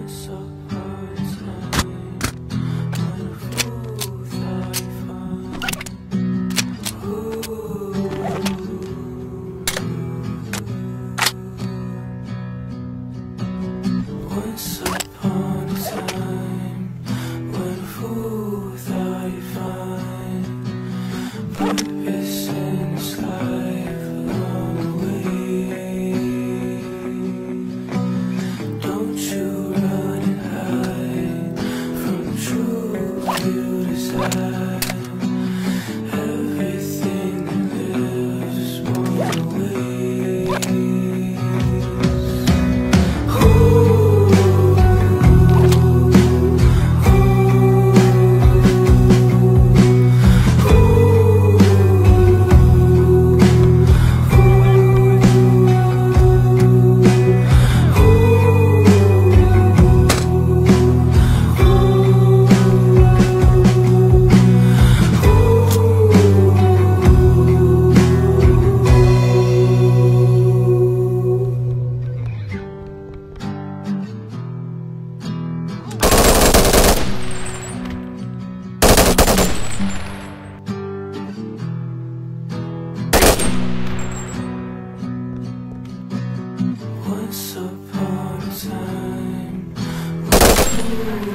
Once upon a time, when a fool thought he found. Once upon a time, when a fool thought he'd find purpose in his life along the way. Don't you run and hide from the truth you desire. Everything that lives is born away. Once upon a time,